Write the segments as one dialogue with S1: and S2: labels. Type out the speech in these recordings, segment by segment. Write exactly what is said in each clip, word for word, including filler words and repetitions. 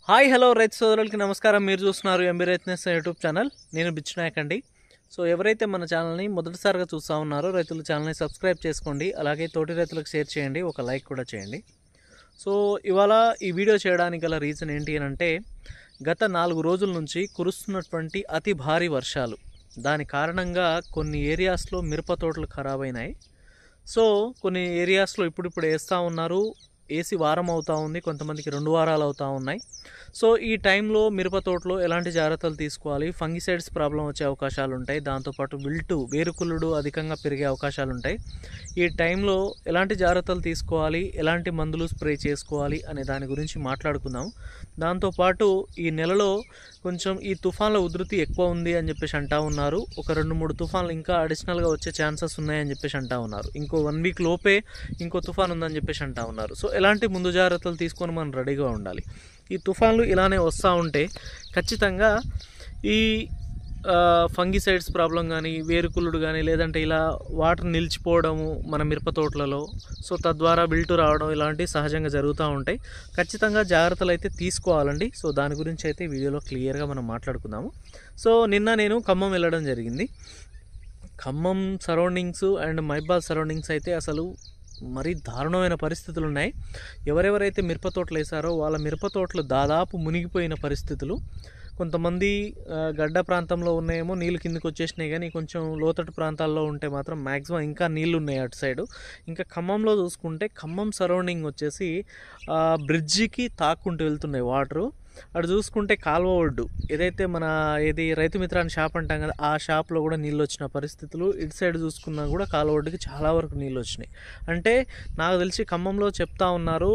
S1: Hi hello రైతు సోదరులకి నమస్కారం. మీరు చూస్తున్నారు ఎంబీ రైతునేస్ యూట్యూబ్ ఛానల్. నేను బిచ్చునాయక్ అండి. సో ఎవరైతే మన ఛానల్ని మొదటిసారిగా చూస్తూ ఉన్నారో రైతుల ఛానల్ని సబ్స్క్రైబ్ చేసుకోండి. అలాగే తోటి రైతులకు షేర్ చేయండి, ఒక లైక్ కూడా చేయండి. సో ఇవాళ ఈ వీడియో చేయడానికి గల రీజన్ ఏంటి అని అంటే, గత నాలుగు రోజుల నుంచి కురుస్తున్నటువంటి అతి భారీ వర్షాలు, దాని కారణంగా కొన్ని ఏరియాస్లో మిరప తోటలు ఖరాబ్ అయినాయి. సో కొన్ని ఏరియాస్లో ఇప్పుడిప్పుడు వేస్తూ ఉన్నారు, ఏసి వారం అవుతూ ఉంది, కొంతమందికి రెండు వారాలు అవుతూ ఉన్నాయి. సో ఈ టైంలో మిరప తోటలో ఎలాంటి జాగ్రత్తలు తీసుకోవాలి? ఫంగిసైడ్స్ ప్రాబ్లం వచ్చే అవకాశాలు ఉంటాయి, దాంతోపాటు విల్టు వేరుకుళ్ళుడు అధికంగా పెరిగే అవకాశాలు ఉంటాయి. ఈ టైంలో ఎలాంటి జాగ్రత్తలు తీసుకోవాలి, ఎలాంటి మందులు స్ప్రే చేసుకోవాలి అనే దాని గురించి మాట్లాడుకుందాం. దాంతోపాటు ఈ నెలలో కొంచెం ఈ తుఫాన్ల ఉధృతి ఎక్కువ ఉంది అని చెప్పేసి అంటా ఉన్నారు. ఒక రెండు మూడు తుఫాన్లు ఇంకా అడిషనల్గా వచ్చే ఛాన్సెస్ ఉన్నాయని చెప్పేసి అంటా ఉన్నారు. ఇంకో వన్ వీక్ లోపే ఇంకో తుఫాన్ ఉందని చెప్పేసి అంటా ఉన్నారు. సో ఎలాంటి ముందు జాగ్రత్తలు తీసుకొని మనం రెడీగా ఉండాలి. ఈ తుఫాన్లు ఇలానే వస్తూ ఉంటే ఖచ్చితంగా ఈ ఫంగిసైడ్స్ ప్రాబ్లం కానీ, వేరుకుళ్ళుడు కానీ, లేదంటే ఇలా వాటర్ నిలిచిపోవడము మన మిరప తోటలలో, సో తద్వారా బిల్టు రావడం ఇలాంటివి సహజంగా జరుగుతూ ఉంటాయి. ఖచ్చితంగా జాగ్రత్తలు అయితే తీసుకోవాలండి. సో దాని గురించి అయితే వీడియోలో క్లియర్గా మనం మాట్లాడుకుందాము. సో నిన్న నేను ఖమ్మం వెళ్ళడం జరిగింది. ఖమ్మం సరౌండింగ్స్ అండ్ మైబాద్ సరౌండింగ్స్ అయితే అసలు మరీ దారుణమైన పరిస్థితులు ఉన్నాయి. ఎవరెవరైతే మిరప తోటలు వేసారో వాళ్ళ మిరప తోటలు దాదాపు మునిగిపోయిన పరిస్థితులు. కొంతమంది గడ్డ ప్రాంతంలో ఉన్నాయేమో నీళ్ళు కిందకి వచ్చేసినాయి, కానీ కొంచెం లోతట్టు ప్రాంతాల్లో ఉంటే మాత్రం మ్యాక్సిమం ఇంకా నీళ్ళు ఉన్నాయి అటు సైడు. ఇంకా ఖమ్మంలో చూసుకుంటే ఖమ్మం సరౌండింగ్ వచ్చేసి బ్రిడ్జికి తాక్కుంటూ వెళ్తున్నాయి వాటరు. అటు చూసుకుంటే కాలువ ఒడ్డు ఏదైతే మన ఏది రైతు మిత్రాన్ని షాప్ అంటాం కదా, ఆ షాప్లో కూడా నీళ్ళు వచ్చిన పరిస్థితులు. ఇటు సైడ్ చూసుకున్నా కూడా కాలువ ఒడ్డుకి చాలా వరకు నీళ్ళు వచ్చినాయి. అంటే నాకు తెలిసి ఖమ్మంలో చెప్తా ఉన్నారు,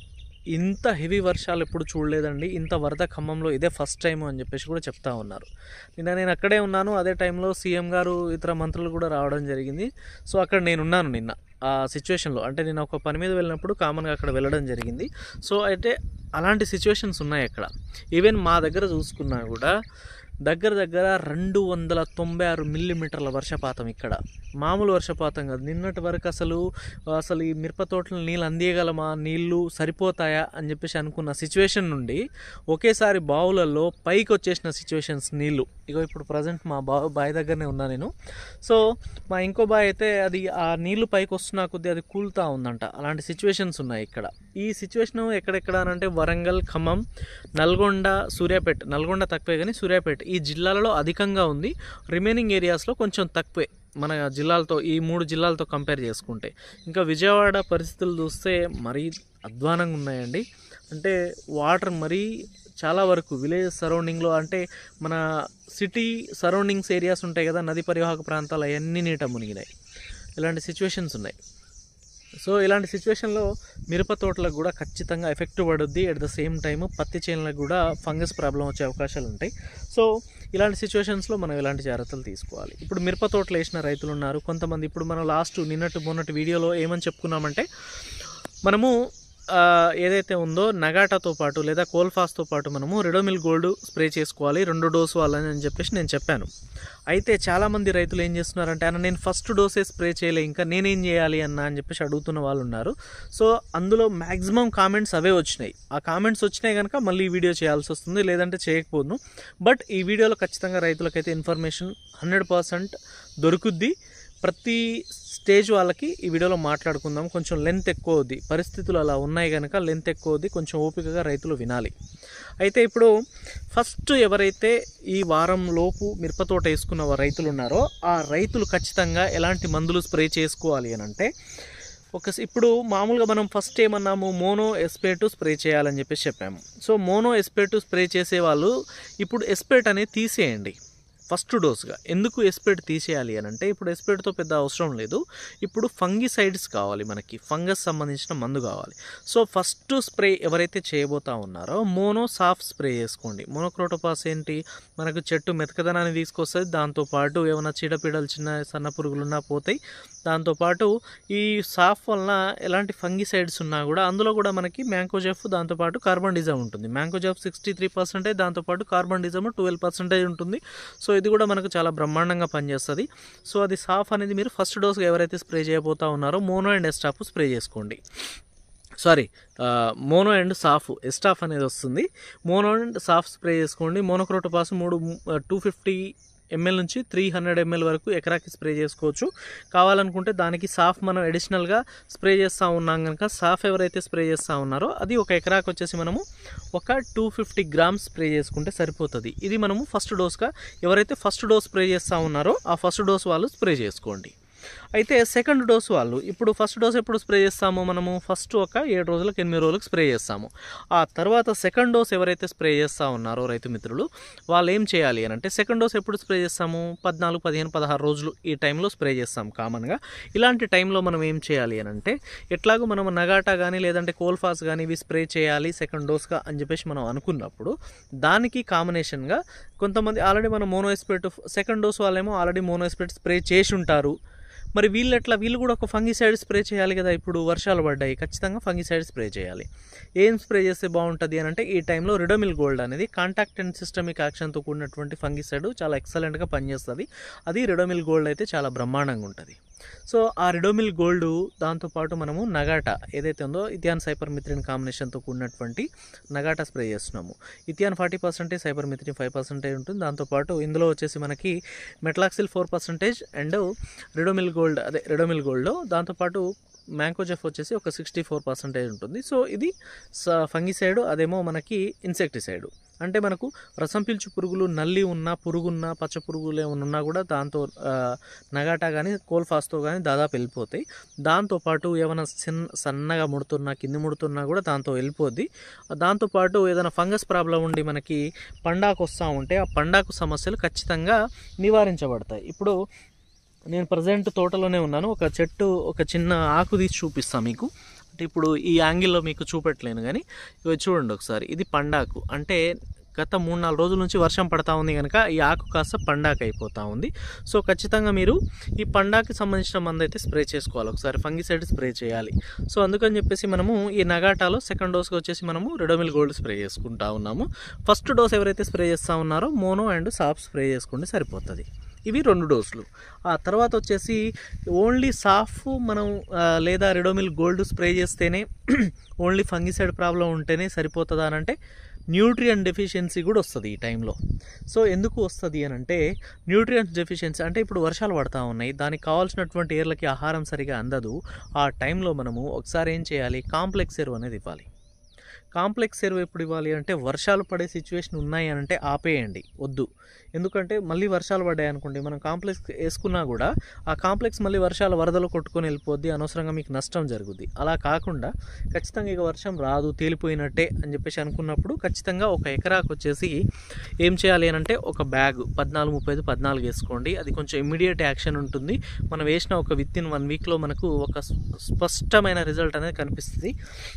S1: ఇంత హెవీ వర్షాలు ఎప్పుడు చూడలేదండి, ఇంత వరద ఖమ్మంలో ఇదే ఫస్ట్ టైం అని చెప్పేసి కూడా చెప్తా ఉన్నారు. నిన్న నేను అక్కడే ఉన్నాను. అదే టైంలో సీఎం గారు ఇతర మంత్రులు కూడా రావడం జరిగింది. సో అక్కడ నేను ఉన్నాను నిన్న ఆ సిచ్యువేషన్లో. అంటే నేను ఒక పని మీద వెళ్ళినప్పుడు కామన్గా అక్కడ వెళ్ళడం జరిగింది. సో అయితే అలాంటి సిచ్యువేషన్స్ ఉన్నాయి అక్కడ. ఈవెన్ మా దగ్గర చూసుకున్నా కూడా దగ్గర దగ్గర రెండు వందల తొంభై ఆరు మిల్లీమీటర్ల వర్షపాతం. ఇక్కడ మామూలు వర్షపాతం కాదు. నిన్నటి వరకు అసలు అసలు ఈ మిరప తోటలు నీళ్ళు అందియగలమా, నీళ్లు సరిపోతాయా అని చెప్పేసి అనుకున్న సిచ్యువేషన్ నుండి ఒకేసారి బావులలో పైకి వచ్చేసిన సిచ్యువేషన్స్ నీళ్ళు. ఇగో ఇప్పుడు ప్రజెంట్ మా బా బావి దగ్గరనే ఉన్నా నేను. సో మా ఇంకో బావి అయితే అది ఆ నీళ్లు పైకి వస్తున్నా కొద్దీ అది కూలుతూ ఉందంట. అలాంటి సిచ్యువేషన్స్ ఉన్నాయి ఇక్కడ. ఈ సిచ్యువేషన్ ఎక్కడెక్కడ అంటే వరంగల్, ఖమ్మం, నల్గొండ, సూర్యాపేట. నల్గొండ తక్కువే కానీ సూర్యాపేట ఈ జిల్లాలలో అధికంగా ఉంది. రిమైనింగ్ ఏరియాస్లో కొంచెం తక్కువే మన జిల్లాలతో, ఈ మూడు జిల్లాలతో కంపేర్ చేసుకుంటే. ఇంకా విజయవాడ పరిస్థితులు చూస్తే మరీ అధ్వానంగా ఉన్నాయండి. అంటే వాటర్ మరీ చాలా వరకు విలేజ్ సరౌండింగ్లో, అంటే మన సిటీ సరౌండింగ్స్ ఏరియాస్ ఉంటాయి కదా, నది పరివాహక ప్రాంతాలు అవన్నీ నీట మునిగినాయి. ఇలాంటి సిచ్యువేషన్స్ ఉన్నాయి. సో ఇలాంటి సిచ్యువేషన్లో మిరప తోటలకు కూడా ఖచ్చితంగా ఎఫెక్ట్ పడుద్ది. అట్ ద సేమ్ టైము పత్తి చేనులకు కూడా ఫంగస్ ప్రాబ్లం వచ్చే అవకాశాలు ఉంటాయి. సో ఇలాంటి సిచ్యువేషన్స్లో మనం ఎలాంటి జాగ్రత్తలు తీసుకోవాలి? ఇప్పుడు మిరప తోటలు వేసిన రైతులు ఉన్నారు కొంతమంది. ఇప్పుడు మనం లాస్ట్ నిన్నటి మొన్నటి వీడియోలో ఏమని చెప్పుకున్నామంటే, మనము ఏదైతే ఉందో నగాటాతో పాటు లేదా కోల్ఫాస్తో పాటు మనము రెడోమిల్ గోల్డ్ స్ప్రే చేసుకోవాలి రెండు డోసు వాళ్ళని అని చెప్పేసి నేను చెప్పాను. అయితే చాలామంది రైతులు ఏం చేస్తున్నారంటే, అన్న నేను ఫస్ట్ డోసే స్ప్రే చేయలే, ఇంకా నేనేం చేయాలి అన్న అని చెప్పేసి అడుగుతున్న వాళ్ళు ఉన్నారు. సో అందులో మ్యాక్సిమం కామెంట్స్ అవే వచ్చినాయి. ఆ కామెంట్స్ వచ్చినాయి కనుక మళ్ళీ ఈ వీడియో చేయాల్సి వస్తుంది, లేదంటే చేయకపోదును. బట్ ఈ వీడియోలో ఖచ్చితంగా రైతులకైతే ఇన్ఫర్మేషన్ హండ్రెడ్ పర్సెంట్ దొరుకుద్ది. ప్రతి స్టేజ్ వాళ్ళకి ఈ వీడియోలో మాట్లాడుకుందాం. కొంచెం లెంత్ ఎక్కువ అవుద్ది, పరిస్థితులు అలా ఉన్నాయి కనుక లెంత్ ఎక్కువ అవుద్ది, కొంచెం ఓపికగా రైతులు వినాలి. అయితే ఇప్పుడు ఫస్ట్ ఎవరైతే ఈ వారం లోపు మిరప తోట వేసుకున్న రైతులు ఉన్నారో ఆ రైతులు ఖచ్చితంగా ఎలాంటి మందులు స్ప్రే చేసుకోవాలి అని అంటే, ఒక ఇప్పుడు మామూలుగా మనం ఫస్ట్ ఏమన్నాము, మోనో ఎస్పేటు స్ప్రే చేయాలని చెప్పేసి చెప్పాము. సో మోనో ఎస్పేటు స్ప్రే చేసే వాళ్ళు ఇప్పుడు ఎస్పేట్ అనేది తీసేయండి ఫస్ట్ డోస్గా. ఎందుకు ఎస్పేట్ తీసేయాలి అని అంటే, ఇప్పుడు ఎస్పేట్తో పెద్ద అవసరం లేదు, ఇప్పుడు ఫంగిసైడ్స్ కావాలి, మనకి ఫంగస్ సంబంధించిన మందు కావాలి. సో ఫస్ట్ స్ప్రే ఎవరైతే చేయబోతా ఉన్నారో మోనో సాఫ్ స్ప్రే చేసుకోండి. మోనోక్రోటోపాస్ ఏంటి, మనకు చెట్టు మెతకదనాన్ని తీసుకొస్తుంది, దాంతోపాటు ఏమైనా చీడపీడలు చిన్న సన్న పురుగులున్నా పోతాయి. దాంతోపాటు ఈ సాఫ్ వలన ఎలాంటి ఫంగిసైడ్స్ ఉన్నా కూడా అందులో కూడా మనకి మ్యాంకోజెఫ్, దాంతోపాటు కార్బన్డిజం ఉంటుంది. మ్యాంకోజెఫ్ సిక్స్టీ త్రీ పర్సెంటేజ్, దాంతోపాటు కార్బన్డిజం ట్వెల్వ్ పర్సెంటేజ్ ఉంటుంది. సో ఇది కూడా మనకు చాలా బ్రహ్మాండంగా పనిచేస్తుంది. సో అది సాఫ్ అనేది మీరు ఫస్ట్ డోస్గా ఎవరైతే స్ప్రే చేయబోతా ఉన్నారో మోనో అండ్ ఎస్టాప్ స్ప్రే చేసుకోండి. సారీ మోనో అండ్ సాఫ్ ఎస్టాఫ్ అనేది వస్తుంది. మోనో అండ్ సాఫ్ స్ప్రే చేసుకోండి. మోనోక్రోటోపాస్ మూడు టూ ఫిఫ్టీ ఎంఎల్ నుంచి త్రీ హండ్రెడ్ ఎంఎల్ వరకు ఎకరాకి స్ప్రే చేసుకోవచ్చు. కావాలనుకుంటే దానికి సాఫ్ మనం అడిషనల్గా స్ప్రే చేస్తూ ఉన్నాం కనుక సాఫ్ ఎవరైతే స్ప్రే చేస్తూ ఉన్నారో అది ఒక ఎకరాకి వచ్చేసి మనము ఒక టూ ఫిఫ్టీ గ్రామ్స్ స్ప్రే చేసుకుంటే సరిపోతుంది. ఇది మనము ఫస్ట్ డోస్గా ఎవరైతే ఫస్ట్ డోస్ స్ప్రే చేస్తూ ఉన్నారో ఆ ఫస్ట్ డోస్ వాళ్ళు స్ప్రే చేసుకోండి. అయితే సెకండ్ డోస్ వాళ్ళు ఇప్పుడు ఫస్ట్ డోస్ ఎప్పుడు స్ప్రే చేస్తామో మనము ఫస్ట్ ఒక ఏడు రోజులకు ఎనిమిది రోజులకు స్ప్రే చేస్తాము. ఆ తర్వాత సెకండ్ డోస్ ఎవరైతే స్ప్రే చేస్తూ ఉన్నారో రైతు మిత్రులు వాళ్ళు ఏం చేయాలి అని అంటే సెకండ్ డోస్ ఎప్పుడు స్ప్రే చేస్తాము పద్నాలుగు పదిహేను పదహారు రోజులు ఈ టైంలో స్ప్రే చేస్తాం కామన్గా. ఇలాంటి టైంలో మనం ఏం చేయాలి అని అంటే ఎట్లాగో మనం నగాటా కానీ లేదంటే కోల్ఫాస్ కానీ ఇవి స్ప్రే చేయాలి సెకండ్ డోస్గా అని చెప్పేసి మనం అనుకున్నప్పుడు దానికి కాంబినేషన్గా కొంతమంది ఆల్రెడీ మనం మోనోఎస్పేట్ సెకండ్ డోస్ వాళ్ళేమో ఆల్రెడీ మోనోఎస్పేట్ స్ప్రే చేసి ఉంటారు. మరి వీళ్ళు ఎట్లా వీళ్ళు కూడా ఒక ఫంగిసైడ్ స్ప్రే చేయాలి కదా. ఇప్పుడు వర్షాలు పడ్డాయి ఖచ్చితంగా ఫంగిసైడ్ స్ప్రే చేయాలి. ఏం స్ప్రే చేస్తే బాగుంటుంది అని అంటే ఈ టైంలో రిడోమిల్ గోల్డ్ అనేది కాంటాక్ట్ అండ్ సిస్టమిక్ యాక్షన్తో కూడినటువంటి ఫంగిసైడ్ చాలా ఎక్సలెంట్గా పనిచేస్తుంది. అది రిడోమిల్ గోల్డ్ అయితే చాలా బ్రహ్మాండంగా ఉంటుంది. సో ఆ రిడోమిల్ గోల్డ్ దాంతోపాటు మనము నగాటా ఏదైతే ఉందో ఇథియాన్ సైపర్మిథ్రిన్ కాంబినేషన్తో కూడినటువంటి నగాటా స్ప్రే చేస్తున్నాము. Ethion forty percentage cypermethrin five percentage ఉంటుంది. దాంతోపాటు ఇందులో వచ్చేసి మనకి metalaxyl four percentage and Ridomil Gold అదే రిడోమిల్ గోల్డ్ దాంతోపాటు మ్యాంకోజెఫ్ వచ్చేసి ఒక సిక్స్టీ ఫోర్ పర్సెంటేజ్ ఉంటుంది. సో ఇది ఫంగిసైడ్ అదేమో మనకి ఇన్సెక్టిసైడ్. అంటే మనకు రసం పీల్చు పురుగులు నల్లి ఉన్నా పురుగున్నా పచ్చ పురుగులు ఏమైనా ఉన్నా కూడా దాంతో నగాటా కానీ కోల్ఫాస్తో కానీ దాదాపు వెళ్ళిపోతాయి. దాంతోపాటు ఏమైనా చిన్న సన్నగా ముడుతున్నా కింది ముడుతున్నా కూడా దాంతో వెళ్ళిపోద్ది. దాంతోపాటు ఏదైనా ఫంగస్ ప్రాబ్లం ఉండి మనకి పండాకు వస్తూ ఉంటే ఆ పండాకు సమస్యలు ఖచ్చితంగా నివారించబడతాయి. ఇప్పుడు నేను ప్రజెంట్ తోటలోనే ఉన్నాను. ఒక చెట్టు ఒక చిన్న ఆకు తీసి చూపిస్తాను మీకు. అంటే ఇప్పుడు ఈ యాంగిల్లో మీకు చూపెట్టలేను కానీ ఇవి చూడండి ఒకసారి. ఇది పండాకు. అంటే గత మూడు నాలుగు రోజుల నుంచి వర్షం పడతా ఉంది కనుక ఈ ఆకు కాస్త పండాకు అయిపోతూ ఉంది. సో ఖచ్చితంగా మీరు ఈ పండాకి సంబంధించిన మందు అయితే స్ప్రే చేసుకోవాలి. ఒకసారి ఫంగిసైడ్ స్ప్రే చేయాలి. సో అందుకని చెప్పేసి మనము ఈ నగాటాలో సెకండ్ డోస్కి వచ్చేసి మనము రిడోమిల్ గోల్డ్ స్ప్రే చేసుకుంటా ఉన్నాము. ఫస్ట్ డోస్ ఎవరైతే స్ప్రే చేస్తూ ఉన్నారో మోనో అండ్ సాఫ్ స్ప్రే చేసుకుంటే సరిపోతుంది. ఇవి రెండు డోసులు. ఆ తర్వాత వచ్చేసి ఓన్లీ సాఫ్ మనం లేదా రిడోమిల్ గోల్డ్ స్ప్రే చేస్తేనే ఓన్లీ ఫంగిసైడ్ ప్రాబ్లం ఉంటేనే సరిపోతుందా అని అంటే న్యూట్రియంట్ డెఫిషియన్సీ కూడా వస్తుంది ఈ టైంలో. సో ఎందుకు వస్తుంది అని అంటే న్యూట్రియంట్స్ డెఫిషియన్సీ అంటే ఇప్పుడు వర్షాలు పడతా ఉన్నాయి, దానికి కావాల్సినటువంటి ఏర్లకి ఆహారం సరిగా అందదు. ఆ టైంలో మనము ఒకసారి ఏం చేయాలి, కాంప్లెక్స్ ఎరువు అనేది ఇవ్వాలి. కాంప్లెక్స్ ఎరువు ఎప్పుడు ఇవ్వాలి అంటే వర్షాలు పడే సిచ్యువేషన్ ఉన్నాయి అని అంటే ఆపేయండి, వద్దు. ఎందుకంటే మళ్ళీ వర్షాలు పడ్డాయి అనుకోండి, మనం కాంప్లెక్స్ వేసుకున్నా కూడా ఆ కాంప్లెక్స్ మళ్ళీ వర్షాలు వరదలు కొట్టుకొని వెళ్ళిపోద్ది, అనవసరంగా మీకు నష్టం జరుగుద్ది. అలా కాకుండా ఖచ్చితంగా ఇక వర్షం రాదు తేలిపోయినట్టే అని చెప్పేసి అనుకున్నప్పుడు ఖచ్చితంగా ఒక ఎకరాకు వచ్చేసి ఏం చేయాలి అని అంటే ఒక బ్యాగ్ పద్నాలుగు ముప్పై ఐదు పద్నాలుగు వేసుకోండి. అది కొంచెం ఇమ్మీడియట్ యాక్షన్ ఉంటుంది. మనం వేసిన ఒక విత్ ఇన్ వన్ వీక్లో మనకు ఒక స్పష్టమైన రిజల్ట్ అనేది కనిపిస్తుంది.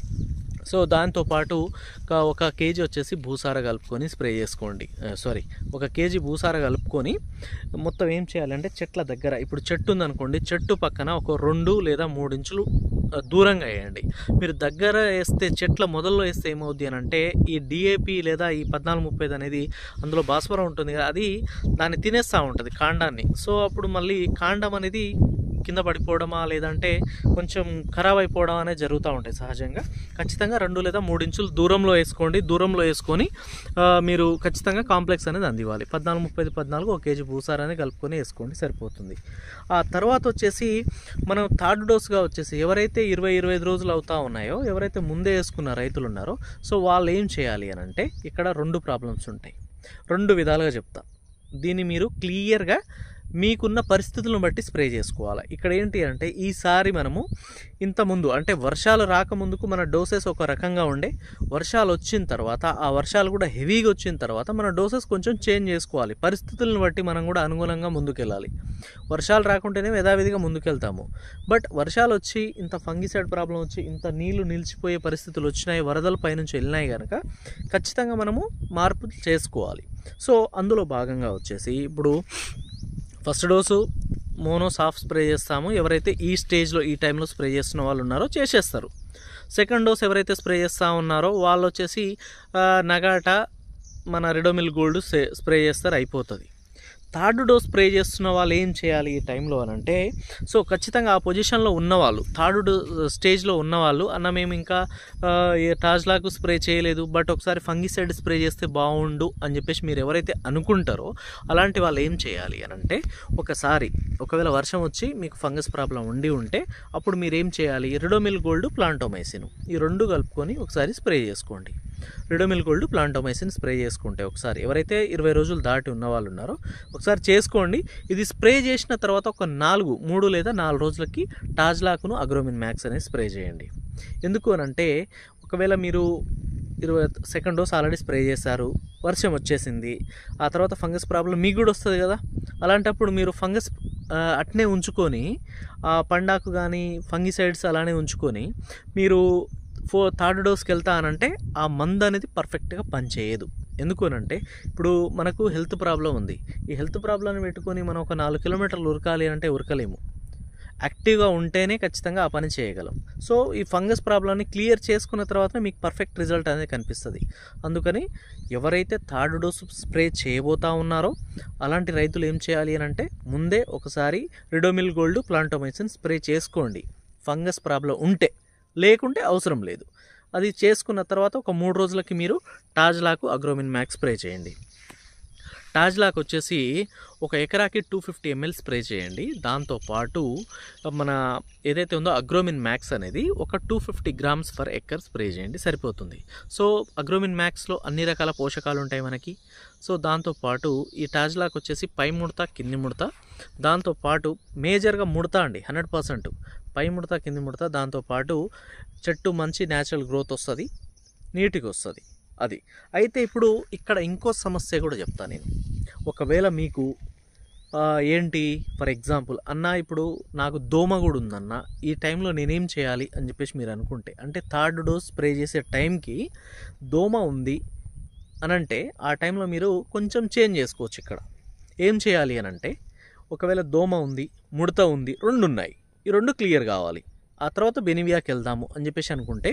S1: సో దాంతోపాటు ఒక కేజీ వచ్చేసి భూసార కలుపుకొని స్ప్రే చేసుకోండి. సారీ ఒక కేజీ భూసార కలుపుకొని మొత్తం ఏం చేయాలంటే చెట్ల దగ్గర, ఇప్పుడు చెట్టు ఉందనుకోండి, చెట్టు పక్కన ఒక రెండు లేదా మూడు ఇంచులు దూరంగా వేయండి. మీరు దగ్గర వేస్తే చెట్ల మొదల్లో వేస్తే ఏమవుద్ది అని అంటే ఈ డిఏపి లేదా ఈ పద్నాలుగు ముప్పై అనేది అందులో భాస్వరం ఉంటుంది కదా, అది దాన్ని తినేస్తూ ఉంటుంది కాండాన్ని. సో అప్పుడు మళ్ళీ కాండం అనేది కింద పడిపోవడమా లేదంటే కొంచెం ఖరాబ్ అయిపోవడం అనేది జరుగుతూ ఉంటాయి సహజంగా. ఖచ్చితంగా రెండు లేదా మూడు ఇంచులు దూరంలో వేసుకోండి. దూరంలో వేసుకొని మీరు ఖచ్చితంగా కాంప్లెక్స్ అనేది అందివ్వాలి. పద్నాలుగు ముప్పై ఐదు పద్నాలుగు ఒక కేజీ భూసారాన్ని కలుపుకొని వేసుకోండి, సరిపోతుంది. ఆ తర్వాత వచ్చేసి మనం థర్డ్ డోస్గా వచ్చేసి ఎవరైతే ఇరవై ఇరవై ఐదు రోజులు అవుతా ఉన్నాయో, ఎవరైతే ముందే వేసుకున్న రైతులు ఉన్నారో, సో వాళ్ళు ఏం చేయాలి అని అంటే ఇక్కడ రెండు ప్రాబ్లమ్స్ ఉంటాయి. రెండు విధాలుగా చెప్తా, దీన్ని మీరు క్లియర్గా మీకున్న పరిస్థితులను బట్టి స్ప్రే చేసుకోవాలి. ఇక్కడ ఏంటి అంటే ఈసారి మనము ఇంతకుముందు అంటే వర్షాలు రాకముందుకు మన డోసెస్ ఒక రకంగా ఉండే, వర్షాలు వచ్చిన తర్వాత ఆ వర్షాలు కూడా హెవీగా వచ్చిన తర్వాత మన డోసెస్ కొంచెం చేంజ్ చేసుకోవాలి. పరిస్థితులను బట్టి మనం కూడా అనుగుణంగా ముందుకెళ్ళాలి. వర్షాలు రాకుంటేనే యథావిధిగా ముందుకెళ్తాము. బట్ వర్షాలు వచ్చి ఇంత ఫంగిసైడ్ ప్రాబ్లం వచ్చి ఇంత నీళ్లు నిలిచిపోయే పరిస్థితులు వచ్చినాయి, వరదల పైనుంచి వెళ్ళినాయి కనుక ఖచ్చితంగా మనము మార్పు చేసుకోవాలి. సో అందులో భాగంగా వచ్చేసి ఇప్పుడు first dose mono SAAF spray చేస్తాము. ఎవరైతే ఈ స్టేజ్లో ఈ టైంలో స్ప్రే చేస్తున్న వాళ్ళు ఉన్నారో చేసేస్తారు. సెకండ్ డోస్ ఎవరైతే స్ప్రే చేస్తూ ఉన్నారో వాళ్ళు వచ్చేసి నగాటా మన రిడోమిల్ గోల్డ్ స్ప్రే చేస్తారు, అయిపోతుంది. థర్డ్ డోస్ స్ప్రే చేస్తున్న వాళ్ళు ఏం చేయాలి ఈ టైంలో అని అంటే, సో ఖచ్చితంగా ఆ పొజిషన్లో ఉన్నవాళ్ళు, థర్డ్ డో స్టేజ్లో ఉన్నవాళ్ళు, అన్న మేము ఇంకా టాజ్లాకు స్ప్రే చేయలేదు బట్ ఒకసారి ఫంగిసైడ్ స్ప్రే చేస్తే బాగుండు అని చెప్పేసి మీరు ఎవరైతే అనుకుంటారో అలాంటి వాళ్ళు ఏం చేయాలి అని అంటే, ఒకసారి ఒకవేళ వర్షం వచ్చి మీకు ఫంగస్ ప్రాబ్లం ఉండి ఉంటే అప్పుడు మీరు ఏం చేయాలి, రిడోమిల్ గోల్డ్ ప్లాంటోమైసిన్ ఈ రెండు కలుపుకొని ఒకసారి స్ప్రే చేసుకోండి. రిడోమిల్ గోల్డ్ ప్లాంటోమైసిన్ స్ప్రే చేసుకుంటే ఒకసారి ఎవరైతే ఇరవై రోజులు దాటి ఉన్న వాళ్ళు ఉన్నారో ఒకసారి చేసుకోండి. ఇది స్ప్రే చేసిన తర్వాత ఒక నాలుగు మూడు లేదా నాలుగు రోజులకి టాజ్లాకును అగ్రోమిన్ మ్యాక్స్ అనేది స్ప్రే చేయండి. ఎందుకు అని అంటే, ఒకవేళ మీరు ఇరవై సెకండ్ డోస్ ఆల్రెడీ స్ప్రే చేశారు, వర్షం వచ్చేసింది, ఆ తర్వాత ఫంగస్ ప్రాబ్లం మీకు కూడా వస్తుంది కదా. అలాంటప్పుడు మీరు ఫంగస్ అట్నే ఉంచుకొని ఆ పండాకు కానీ ఫంగిసైడ్స్ అలానే ఉంచుకొని మీరు ఫో థర్డ్ డోస్కి వెళ్తా అనంటే ఆ మందు అనేది పర్ఫెక్ట్గా పనిచేయదు. ఎందుకు అనంటే, ఇప్పుడు మనకు హెల్త్ ప్రాబ్లం ఉంది, ఈ హెల్త్ ప్రాబ్లమ్ని పెట్టుకొని మనం ఒక నాలుగు కిలోమీటర్లు ఉరకాలి అంటే ఉరకలేము. యాక్టివ్గా ఉంటేనే ఖచ్చితంగా ఆ పని చేయగలం. సో ఈ ఫంగస్ ప్రాబ్లమ్ని క్లియర్ చేసుకున్న తర్వాత మీకు పర్ఫెక్ట్ రిజల్ట్ అనేది కనిపిస్తుంది. అందుకని ఎవరైతే థర్డ్ డోస్ స్ప్రే చేయబోతా ఉన్నారో అలాంటి రైతులు ఏం చేయాలి అని అంటే, ముందే ఒకసారి రిడోమిల్ గోల్డ్ ప్లాంటోమైసిన్ స్ప్రే చేసుకోండి ఫంగస్ ప్రాబ్లం ఉంటే, లేకుంటే అవసరం లేదు. అది చేసుకున్న తర్వాత ఒక మూడు రోజులకి మీరు టాజ్లాకు అగ్రోమిన్ మ్యాక్స్ స్ప్రే చేయండి. టాజ్లాక్ వచ్చేసి ఒక ఎకరాకి టూ ఫిఫ్టీ ఎంఎల్ స్ప్రే చేయండి. దాంతోపాటు మన ఏదైతే ఉందో అగ్రోమిన్ మ్యాక్స్ అనేది ఒక two fifty grams per acre spray చేయండి, సరిపోతుంది. సో అగ్రోమిన్ మ్యాక్స్లో అన్ని రకాల పోషకాలు ఉంటాయి మనకి. సో దాంతోపాటు ఈ టాజ్లాక్ వచ్చేసి పై ముడత కింది ముడత, దాంతోపాటు మేజర్గా ముడత అండి హండ్రెడ్ పర్సెంట్ పై ముడత కింది ముడత, దాంతోపాటు చెట్టు మంచి న్యాచురల్ గ్రోత్ వస్తుంది, నీట్గా వస్తుంది అది. అయితే ఇప్పుడు ఇక్కడ ఇంకో సమస్య కూడా చెప్తాను నేను. ఒకవేళ మీకు ఏంటి ఫర్ ఎగ్జాంపుల్ అన్న ఇప్పుడు నాకు దోమ కూడా ఉందన్న, ఈ టైంలో నేనేం చేయాలి అని చెప్పేసి మీరు అనుకుంటే, అంటే థర్డ్ డోస్ స్ప్రే చేసే టైంకి దోమ ఉంది అనంటే ఆ టైంలో మీరు కొంచెం చేంజ్ చేసుకోవచ్చు. ఇక్కడ ఏం చేయాలి అని అంటే, ఒకవేళ దోమ ఉంది ముడత ఉంది రెండు ఉన్నాయి, ఈ రెండు క్లియర్ కావాలి, ఆ తర్వాత బెనివియాకి వెళ్దాము అని చెప్పేసి అనుకుంటే,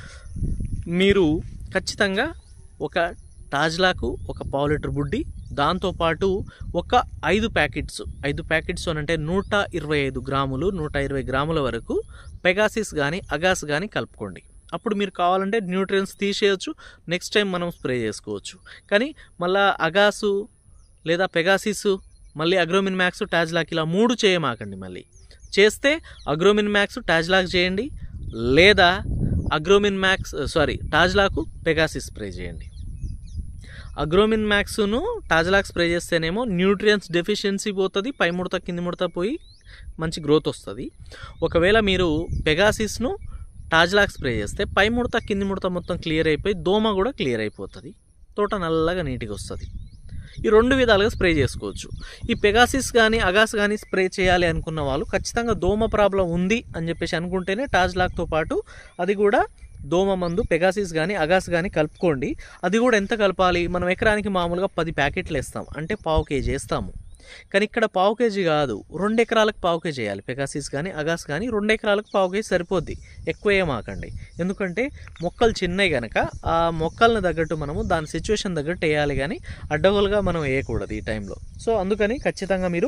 S1: మీరు ఖచ్చితంగా ఒక టాజ్లాకు ఒక పావు లీటర్ బుడ్డి, దాంతోపాటు ఒక ఐదు ప్యాకెట్స్ ఐదు ప్యాకెట్స్ అని అంటే నూట ఇరవై ఐదు గ్రాములు నూట ఇరవై గ్రాముల వరకు పెగాసిస్ కానీ అగాస్ కానీ కలుపుకోండి. అప్పుడు మీరు కావాలంటే న్యూట్రియన్స్ తీసేయచ్చు, నెక్స్ట్ టైం మనం స్ప్రే చేసుకోవచ్చు. కానీ మళ్ళీ అగాసు లేదా పెగాసిస్ మళ్ళీ అగ్రోమిన్ మ్యాక్స్ టాజ్లాక్ ఇలా మూడు చేయమాకండి. మళ్ళీ చేస్తే అగ్రోమిన్ మ్యాక్స్ టాజ్లాక్ చేయండి, లేదా అగ్రోమిన్ మ్యాక్స్ సారీ టాజ్లాకు పెగాసిస్ స్ప్రే చేయండి. అగ్రోమిన్ మ్యాక్స్ను టాజ్లాక్ స్ప్రే చేస్తేనేమో న్యూట్రియన్స్ డెఫిషియన్సీ పోతుంది, పై ముడత కింది ముడత పోయి మంచి గ్రోత్ వస్తుంది. ఒకవేళ మీరు పెగాసిస్ను టాజ్లాక్ స్ప్రే చేస్తే పై ముడత కింది ముడత మొత్తం క్లియర్ అయిపోయి దోమ కూడా క్లియర్ అయిపోతుంది, తోట నల్లగా నీట్గా వస్తుంది. ఈ రెండు విధాలుగా స్ప్రే చేసుకోవచ్చు. ఈ పెగాసిస్ కానీ అగాస్ కానీ స్ప్రే చేయాలి అనుకున్న వాళ్ళు ఖచ్చితంగా దోమ ప్రాబ్లం ఉంది అని చెప్పేసి అనుకుంటేనే టాజ్లాక్తో పాటు అది కూడా దోమ మందు పెగాసిస్ కానీ అగాస్ కానీ కలుపుకోండి. అది కూడా ఎంత కలపాలి, మనం ఎకరానికి మామూలుగా పది ప్యాకెట్లు వేస్తాం అంటే పావు కేజీ వేస్తాము. కానీ ఇక్కడ పావు కేజీ కాదు, రెండు ఎకరాలకు పావు కేజీ వేయాలి. పెగాసిస్ కానీ అగాస్ కానీ రెండు ఎకరాలకు పావు కేజీ సరిపోద్ది, ఎక్కువ వేయమాకండి. ఎందుకంటే మొక్కలు చిన్నవి కనుక ఆ మొక్కలను తగ్గట్టు మనము దాని సిచ్యువేషన్ తగ్గట్టు వేయాలి, కానీ అడ్డగోలుగా మనం వేయకూడదు ఈ టైంలో. సో అందుకని ఖచ్చితంగా మీరు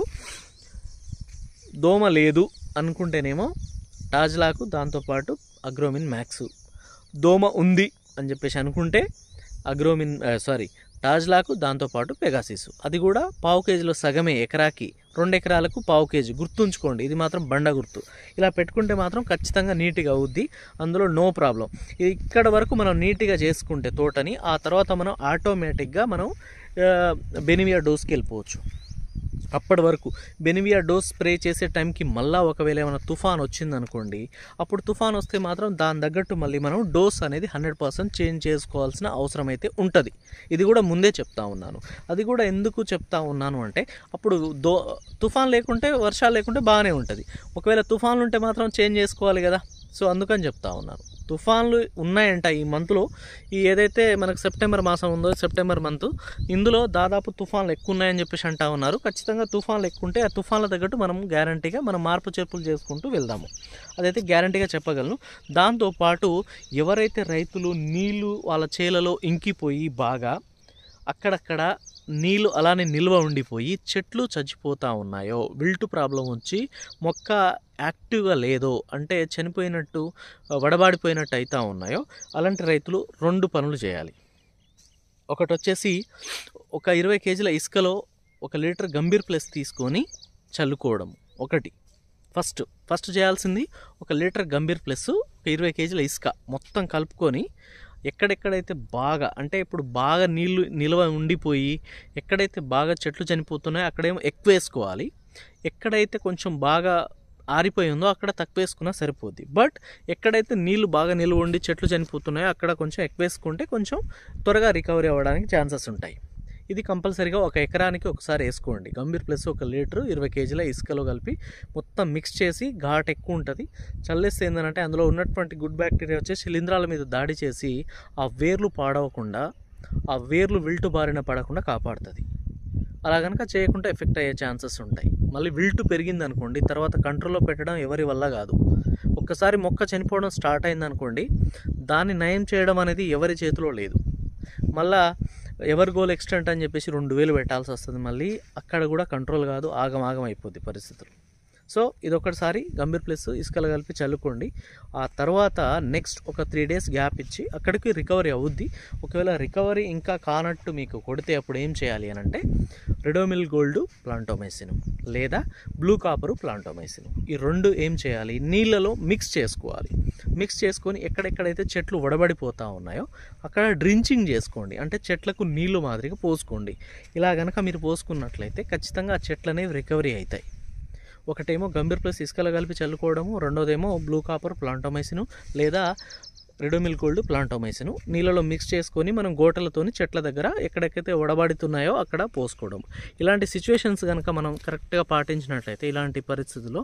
S1: దోమ లేదు అనుకుంటేనేమో టాజ్లాకు, దాంతోపాటు అగ్రోమిన్ మ్యాక్స్. దోమ ఉంది అని చెప్పేసి అనుకుంటే అగ్రోమిన్ సారీ టాజ్లాకు, దాంతోపాటు పెగాసిస్. అది కూడా పావు కేజీలో సగమే ఎకరాకి, రెండు ఎకరాలకు పావు కేజీ. గుర్తుంచుకోండి, ఇది మాత్రం బండ గుర్తు. ఇలా పెట్టుకుంటే మాత్రం ఖచ్చితంగా నీట్గా అవుద్ది, అందులో నో ప్రాబ్లం. ఇక్కడ వరకు మనం నీట్గా చేసుకుంటే తోటని, ఆ తర్వాత మనం ఆటోమేటిక్గా మనం బెనివియా డోస్కి వెళ్ళిపోవచ్చు. అప్పటి వరకు బెనివియా డోస్ స్ప్రే చేసే టైంకి మళ్ళీ ఒకవేళ ఏమైనా తుఫాన్ వచ్చిందనుకోండి, అప్పుడు తుఫాన్ వస్తే మాత్రం దాని తగ్గట్టు మళ్ళీ మనం డోస్ అనేది హండ్రెడ్ పర్సెంట్ చేంజ్ చేసుకోవాల్సిన అవసరం అయితే ఉంటుంది. ఇది కూడా ముందే చెప్తా ఉన్నాను. అది కూడా ఎందుకు చెప్తా ఉన్నాను అంటే, అప్పుడు దో తుఫాన్ లేకుంటే వర్షాలు లేకుంటే బాగానే ఉంటుంది, ఒకవేళ తుఫాన్లు ఉంటే మాత్రం చేంజ్ చేసుకోవాలి కదా. సో అందుకని చెప్తా ఉన్నాను. తుఫాన్లు ఉన్నాయంట ఈ మంత్లో, ఈ ఏదైతే మనకు సెప్టెంబర్ మాసం ఉందో సెప్టెంబర్ మంత్, ఇందులో దాదాపు తుఫాన్లు ఎక్కువ ఉన్నాయని చెప్పేసి అంటా ఉన్నారు. ఖచ్చితంగా తుఫాన్లు ఎక్కువ ఉంటే ఆ తుఫాన్ల తగ్గట్టు మనం గ్యారంటీగా మనం మార్పు చేర్పులు చేసుకుంటూ వెళ్దాము, అదైతే గ్యారంటీగా చెప్పగలను. దాంతోపాటు ఎవరైతే రైతులు నీళ్లు వాళ్ళ చేలలో ఇంకిపోయి బాగా అక్కడక్కడ నీళ్ళు అలానే నిల్వ ఉండిపోయి చెట్లు చచ్చిపోతూ ఉన్నాయో, విల్టు ప్రాబ్లం వచ్చి మొక్క యాక్టివ్గా లేదో, అంటే చనిపోయినట్టు వడబాడిపోయినట్టు అవుతూ ఉన్నాయో, అలాంటి రైతులు రెండు పనులు చేయాలి. ఒకటి వచ్చేసి ఒక ఇరవై కేజీల ఇసుకలో ఒక లీటర్ గంభీర్ ప్లస్ తీసుకొని చల్లుకోవడం. ఒకటి ఫస్ట్ ఫస్ట్ చేయాల్సింది ఒక లీటర్ గంభీర్ ప్లస్ ఒక ఇరవై కేజీల ఇసుక మొత్తం కలుపుకొని ఎక్కడెక్కడైతే బాగా, అంటే ఇప్పుడు బాగా నీళ్లు నిల్వ ఉండిపోయి ఎక్కడైతే బాగా చెట్లు చనిపోతున్నాయో అక్కడేమో ఎక్కువ వేసుకోవాలి, ఎక్కడైతే కొంచెం బాగా ఆరిపోయి ఉందో అక్కడ తక్కువ వేసుకున్నా సరిపోద్ది. బట్ ఎక్కడైతే నీళ్లు బాగా నిల్వ ఉండి చెట్లు చనిపోతున్నాయో అక్కడ కొంచెం ఎక్కువ వేసుకుంటే కొంచెం త్వరగా రికవరీ అవ్వడానికి ఛాన్సెస్ ఉంటాయి. ఇది కంపల్సరీగా ఒక ఎకరానికి ఒకసారి వేసుకోండి. గంభీర్ ప్లస్ ఒక లీటరు ఇరవై కేజీల ఇసుకలో కలిపి మొత్తం మిక్స్ చేసి, ఘాట్ ఎక్కువ ఉంటుంది, చల్లేస్తే ఏంటంటే అందులో ఉన్నటువంటి గుడ్ బ్యాక్టీరియా వచ్చి శిలీంధ్రాల మీద దాడి చేసి ఆ వేర్లు పాడవకుండా, ఆ వేర్లు విల్టు బారిన పడకుండా కాపాడుతుంది. అలా కనుక చేయకుండా ఎఫెక్ట్ అయ్యే ఛాన్సెస్ ఉంటాయి. మళ్ళీ విల్టు పెరిగింది అనుకోండి, తర్వాత కంట్రోల్లో పెట్టడం ఎవరి వల్ల కాదు. ఒక్కసారి మొక్క చనిపోవడం స్టార్ట్ అయిందనుకోండి, దాన్ని నయం చేయడం అనేది ఎవరి చేతిలో లేదు. మళ్ళా ఎవరి గోల్ ఎక్స్టెంట్ అని చెప్పేసి రెండు వేలు పెట్టాల్సి వస్తుంది. మళ్ళీ అక్కడ కూడా కంట్రోల్ కాదు, ఆగం ఆగం అయిపోద్ది పరిస్థితులు. సో ఇదొకటిసారి గంభీర్ ప్లస్ ఇసుకలు కలిపి చల్లుకోండి. ఆ తర్వాత నెక్స్ట్ ఒక త్రీ డేస్ గ్యాప్ ఇచ్చి అక్కడికి రికవరీ అవుద్ది. ఒకవేళ రికవరీ ఇంకా కానట్టు మీకు కొడితే అప్పుడు ఏం చేయాలి అని అంటే రిడోమిల్ గోల్డ్ ప్లాంటోమైసిన్ లేదా బ్లూ కాపరు ప్లాంటోమైసిన్, ఈ రెండు ఏం చేయాలి, నీళ్ళలో మిక్స్ చేసుకోవాలి. మిక్స్ చేసుకొని ఎక్కడెక్కడైతే చెట్లు వడబడిపోతూ ఉన్నాయో అక్కడ డ్రించింగ్ చేసుకోండి, అంటే చెట్లకు నీళ్లు మాదిరిగా పోసుకోండి. ఇలా కనుక మీరు పోసుకున్నట్లయితే ఖచ్చితంగా ఆ చెట్లు అనేవి రికవరీ అవుతాయి. ఒకటేమో గంభీర్ ప్లస్ ఇసుకలో కలిపి చల్లుకోవడము, రెండోదేమో బ్లూ కాపర్ ప్లాంటోమైసిన్ లేదా రిడోమిల్ గోల్డ్ ప్లాంటోమైసిన్ నీళ్ళలో మిక్స్ చేసుకొని మనం గోటలతోని చెట్ల దగ్గర ఎక్కడెక్కడైతే వడబడుతున్నాయో అక్కడ పోసుకోవడం. ఇలాంటి సిచ్యువేషన్స్ కనుక మనం కరెక్ట్గా పాటించినట్లయితే ఇలాంటి పరిస్థితుల్లో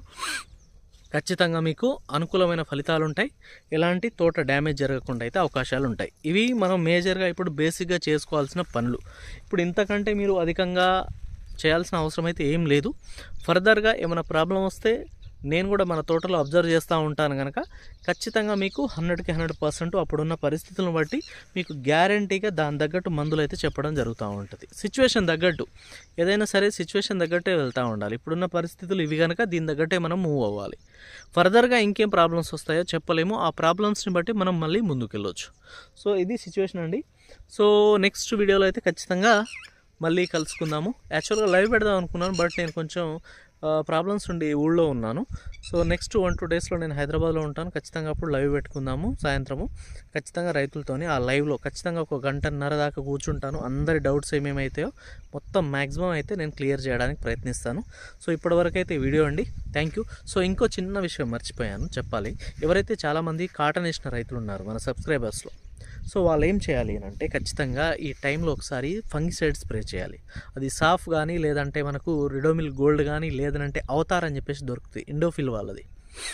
S1: ఖచ్చితంగా మీకు అనుకూలమైన ఫలితాలు ఉంటాయి. ఎలాంటి తోట డ్యామేజ్ జరగకుండా అయితే అవకాశాలు ఉంటాయి. ఇవి మనం మేజర్గా ఇప్పుడు బేసిక్గా చేసుకోవాల్సిన పనులు. ఇప్పుడు ఇంతకంటే మీరు అధికంగా చేయాల్సిన అవసరం అయితే ఏం లేదు. ఫర్దర్గా ఏమైనా ప్రాబ్లం వస్తే నేను కూడా మన తోటలో అబ్జర్వ్ చేస్తూ ఉంటాను కనుక ఖచ్చితంగా మీకు హండ్రెడ్కి హండ్రెడ్ పర్సెంట్ అప్పుడున్న పరిస్థితులను బట్టి మీకు గ్యారంటీగా దాని తగ్గట్టు మందులు అయితే చెప్పడం జరుగుతూ ఉంటుంది. సిచ్యువేషన్ తగ్గట్టు ఏదైనా సరే సిచ్యువేషన్ తగ్గట్టే వెళ్తూ ఉండాలి. ఇప్పుడున్న పరిస్థితులు ఇవి కనుక దీని తగ్గట్టే మనం మూవ్ అవ్వాలి. ఫర్దర్గా ఇంకేం ప్రాబ్లమ్స్ వస్తాయో చెప్పలేము, ఆ ప్రాబ్లమ్స్ని బట్టి మనం మళ్ళీ ముందుకు వెళ్ళొచ్చు. సో ఇది సిచ్యువేషన్ అండి. సో నెక్స్ట్ వీడియోలో అయితే ఖచ్చితంగా మళ్ళీ కలుసుకుందాము. యాక్చువల్గా లైవ్ పెడదాం అనుకున్నాను, బట్ నేను కొంచెం ప్రాబ్లమ్స్ ఉండి ఊళ్ళో ఉన్నాను. సో నెక్స్ట్ వన్ టూ డేస్లో నేను హైదరాబాద్లో ఉంటాను. ఖచ్చితంగా అప్పుడు లైవ్ పెట్టుకుందాము సాయంత్రము. ఖచ్చితంగా రైతులతోని ఆ లైవ్లో ఖచ్చితంగా ఒక గంటన్నర దాకా కూర్చుంటాను. అందరి డౌట్స్ ఏమేమైతాయో మొత్తం మ్యాక్సిమం అయితే నేను క్లియర్ చేయడానికి ప్రయత్నిస్తాను. సో ఇప్పటివరకు అయితే వీడియో అండి. Thank you. సో ఇంకో చిన్న విషయం మర్చిపోయాను చెప్పాలి. ఎవరైతే చాలామంది కాటన్ వేసిన రైతులు ఉన్నారు మన సబ్స్క్రైబర్స్లో, సో వాళ్ళు ఏం చేయాలి అని అంటే ఖచ్చితంగా ఈ టైంలో ఒకసారి ఫంగిసైడ్ స్ప్రే చేయాలి. అది సాఫ్ కానీ లేదంటే మనకు రిడోమిల్ గోల్డ్ కానీ లేదంటే అవతార్ అని చెప్పేసి దొరుకుతుంది, ఇండోఫిల్ వాళ్ళది.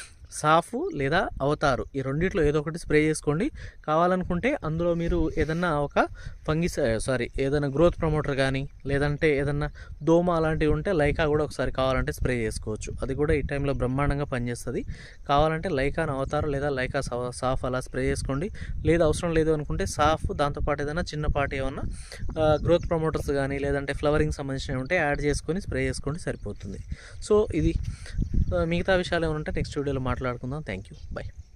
S1: సాఫ్ లేదా అవతారు ఈ రెండిట్లో ఏదో ఒకటి స్ప్రే చేసుకోండి. కావాలనుకుంటే అందులో మీరు ఏదన్నా ఒక ఫంగిసై సారీ ఏదైనా గ్రోత్ ప్రమోటర్ కానీ లేదంటే ఏదన్నా దోమ అలాంటివి ఉంటే లైకా కూడా ఒకసారి కావాలంటే స్ప్రే చేసుకోవచ్చు. అది కూడా ఈ టైంలో బ్రహ్మాండంగా పనిచేస్తుంది. కావాలంటే లైకాను అవతారు లేదా లైకా సాఫ్ అలా స్ప్రే చేసుకోండి. లేదా అవసరం లేదు అనుకుంటే సాఫ్ దాంతోపాటు ఏదైనా చిన్నపాటి ఏమన్నా గ్రోత్ ప్రమోటర్స్ కానీ లేదంటే ఫ్లవరింగ్ సంబంధించినవి ఉంటే యాడ్ చేసుకొని స్ప్రే చేసుకోండి, సరిపోతుంది. సో ఇది మిగతా విషయాలు ఏమైనా ఉంటే నెక్స్ట్ వీడియోలో మాట్లాడుకుందాం. Thank you. బై.